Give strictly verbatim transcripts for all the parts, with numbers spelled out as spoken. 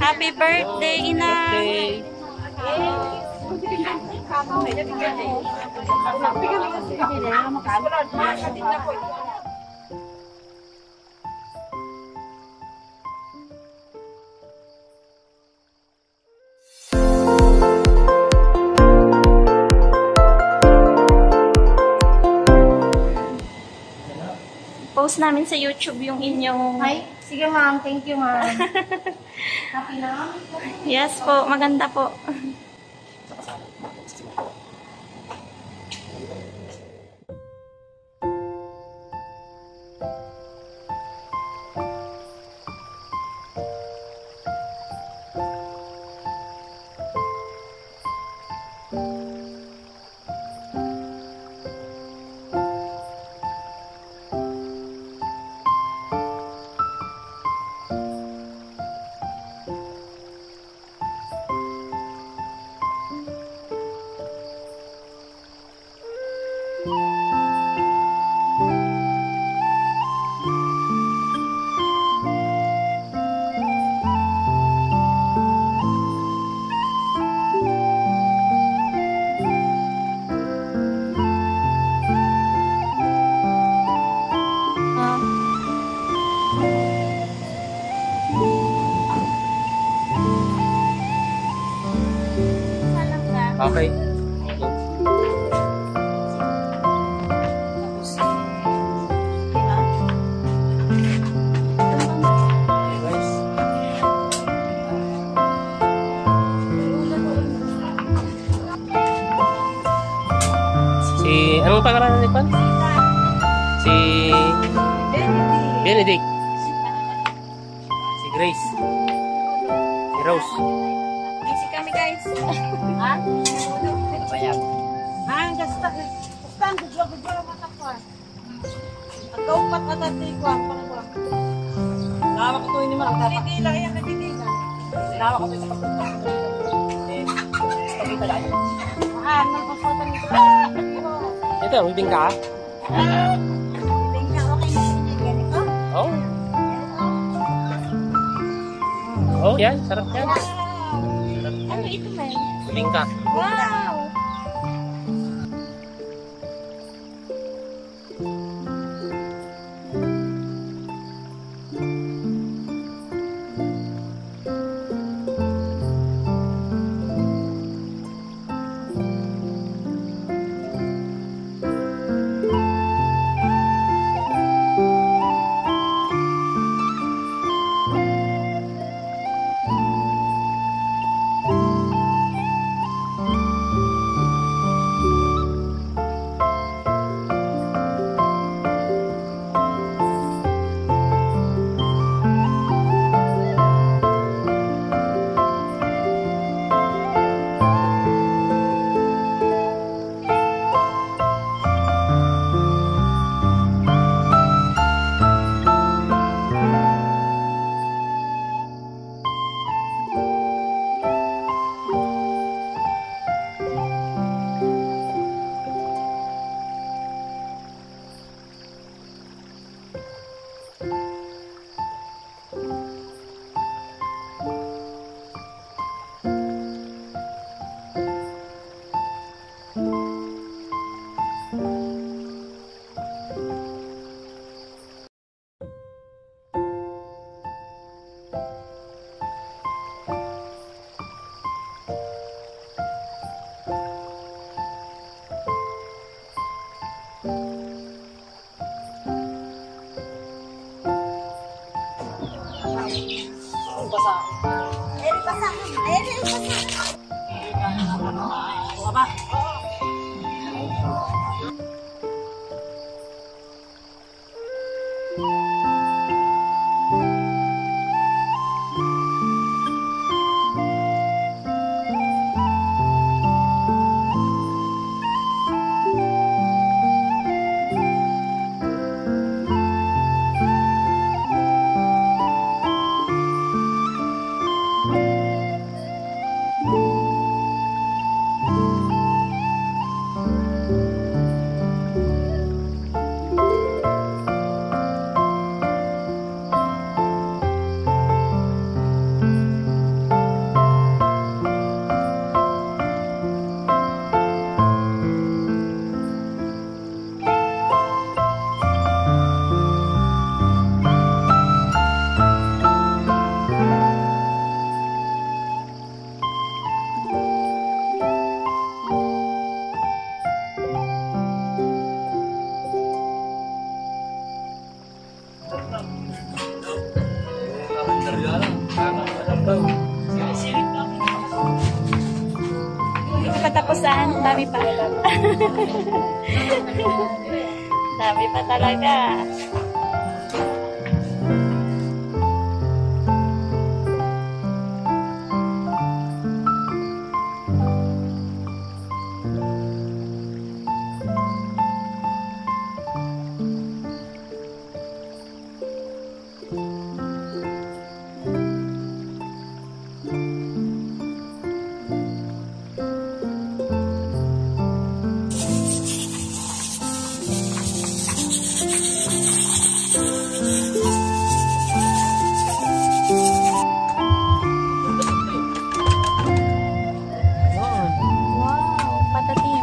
Happy birthday, Ina. Birthday. Post namin sa YouTube yung inyong... Ay, sige ma'am. Thank you ma'am. Happy na? Yes po, maganda po. Okay. Si, anong pangalanan ni Pan? Si Benedict. Si Grace. Si Rose. Busy kami, guys. Ha? Bayag. Ah, gasta. Gasta, gudyo-gudyo ang matakwa. At kaupat na tatay ko ang panagwang. Lawak ito hindi man. Hindi lang yan, hindi lang. Lawak ito sa pagpunta. Eh, pagkita lang. Ah, nang pagpunta nito. Ito, may bingka. Bingka, okay na sinigyan ito? Oh. Oh, yan. Sarap yan. Ano ito, man? Bingka. Wow! katapusan. Dami pa. Dami pa talaga. Wow, patatim.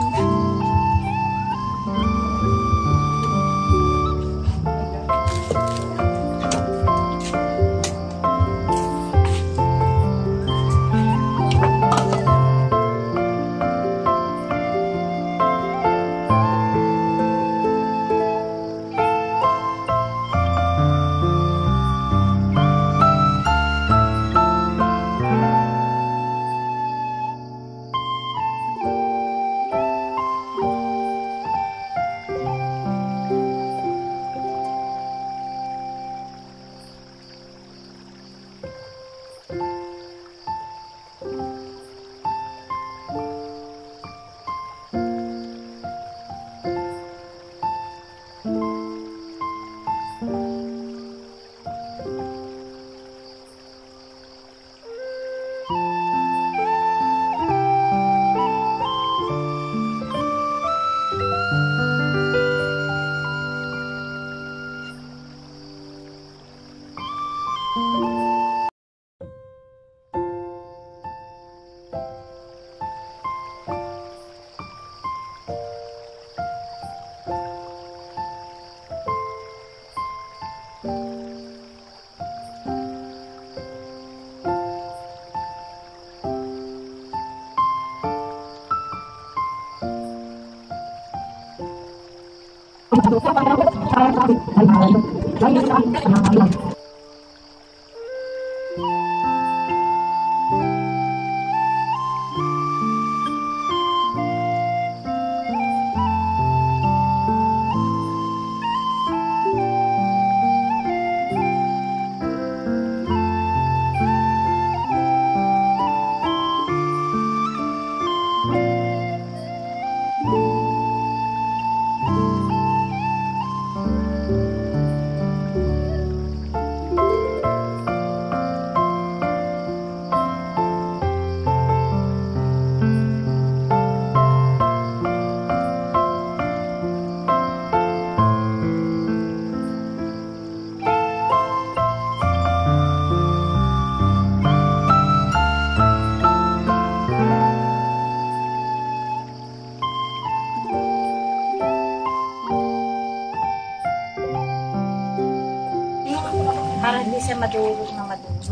Para hindi siya madurog na madurog.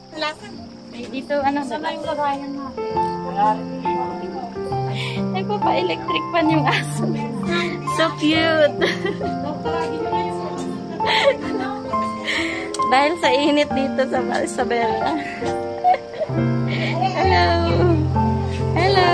Ay, dito, ano, sana yung lagayan natin. Nagpapa-electric pan yung aso. So cute! Dahil sa init dito sa Isabela. Hello! Hello!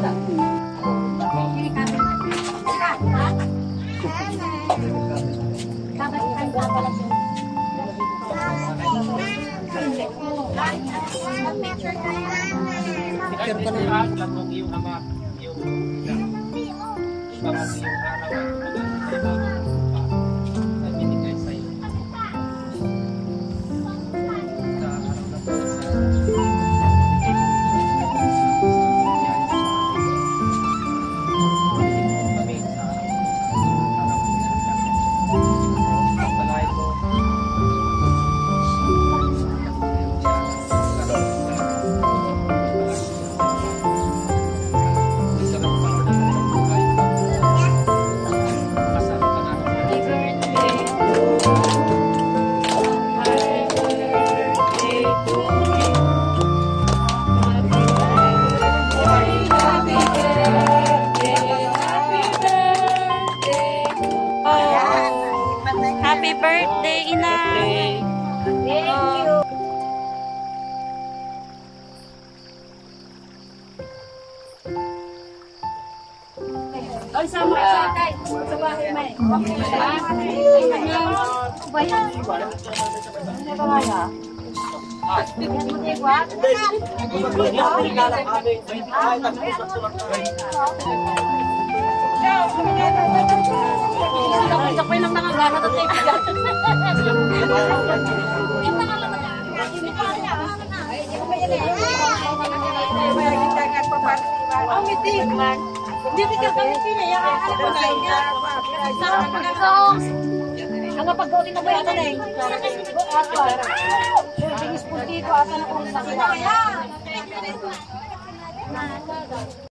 Picture ko na yung lamog yung ama, yung yung yung araw at binigay sa'yo. Sa araw na po sa kami sa araw pagpalain mo. Masarap ka na Ay, sama ka sa kay. Sa bahay may. Bayan. Ano ba kaya? Sakay lang mga gana at kaibigan. Ang ngiti. Hindi ka kami pinaya. Ano ba na niya? Ang pag-gawin na ba ito na eh? Ako. Binis po dito. Asa na kung nakita.